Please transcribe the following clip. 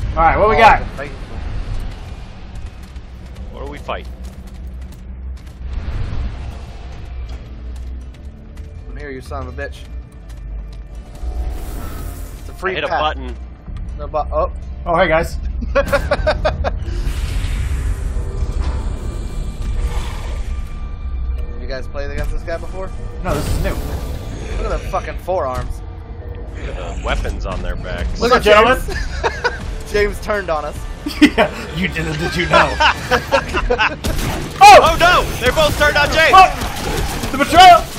Alright, what we got? What do we fight? I'm here, you son of a bitch. It's a free Hit a pass. button. No oh. Oh, hey guys. You guys played against this guy before? No, this is new. Look at the fucking forearms. Look at the weapons on their backs. What's up, gentlemen? James turned on us. Yeah, you did you know? Oh no! They both turned on James! Oh! The betrayal!